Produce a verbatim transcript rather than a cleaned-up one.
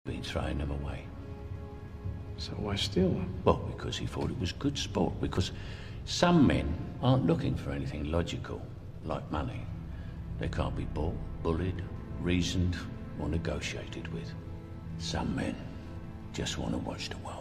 been throwing them away. So why steal them? Well, because he thought it was good sport. Because some men aren't looking for anything logical, like money. They can't be bought, bullied, reasoned, or negotiated with. Some men just want to watch the world